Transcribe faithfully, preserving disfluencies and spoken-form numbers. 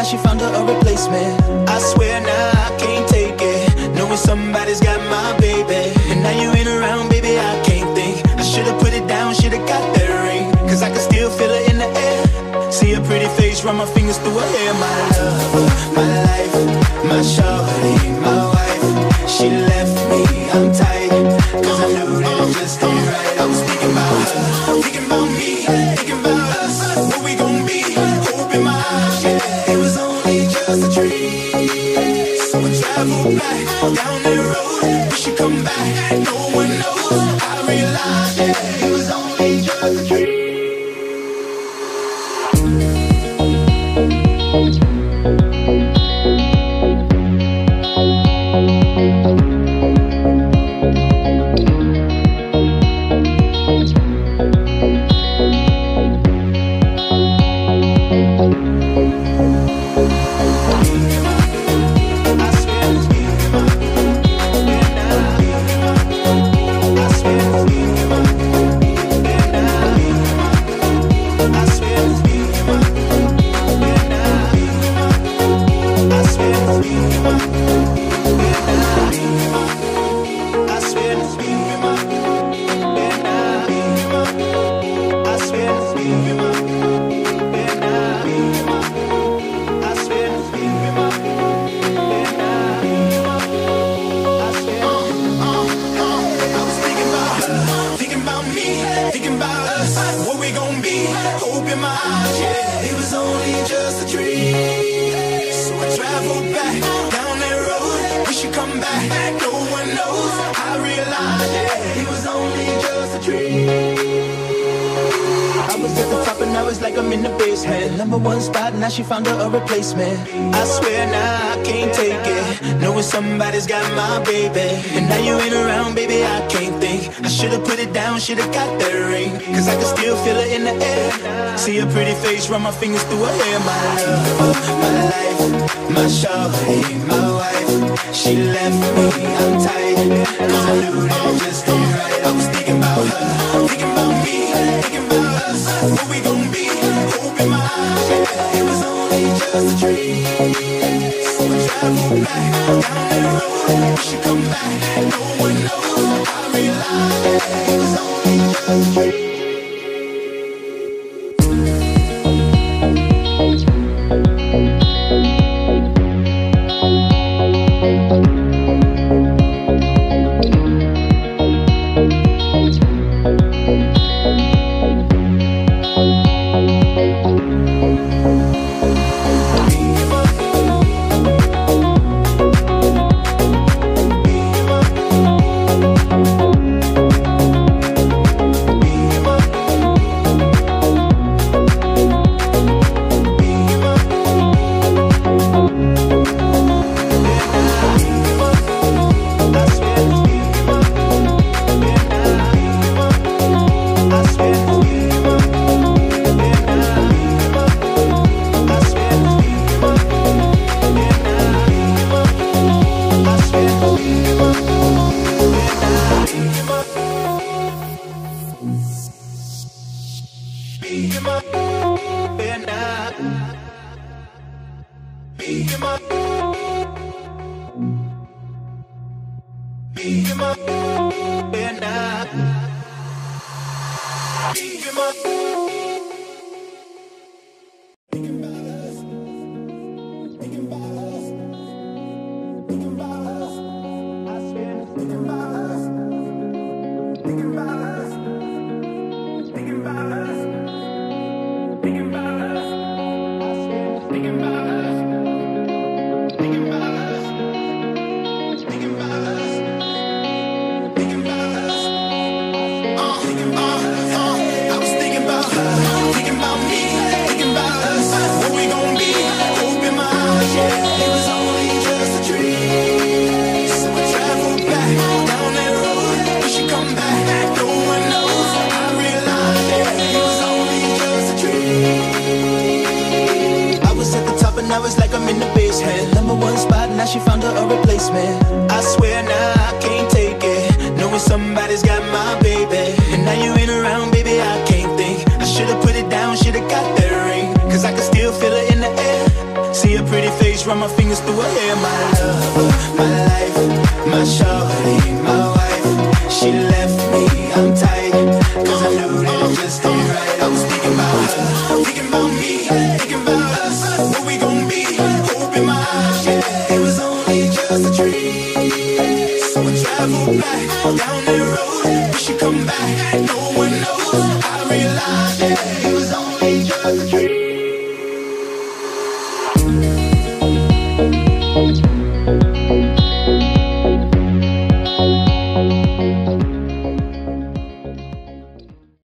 she found her a replacement. I swear now I can't take it, knowing somebody's got my baby. And now you ain't around, baby, I can't think. I should've put it down, should've got that ring, cause I can still feel it in the air. See her pretty face, run my fingers through her hair. My love, my life, my shawty, my wife. She left me, I'm tight, cause I knew that it just ain't right. I was thinking about her, thinking about me, thinking about us, what we gon' be. Hope in my eyes, yeah, it was only just a dream. So I travel back down that road, we should come back, no one knows. I realized, yeah, it was only just a dream. She found her a replacement. I swear now I can't take it, knowing somebody's got my baby. And now you ain't around, baby, I can't think. I should've put it down, should've got that ring, cause I can still feel it in the air. See her pretty face, run my fingers through her hair. My love, my life, my shawty, my wife. She left me, I'm tight, cause I knew that it just ain't right. I was thinking about her, thinking about me, thinking about us, what we gon' be. Hope in my eyes, yeah, it was only just a dream. So I travel back down that road, we should come back, no one knows. I realized, yeah, it was only just a dream. realize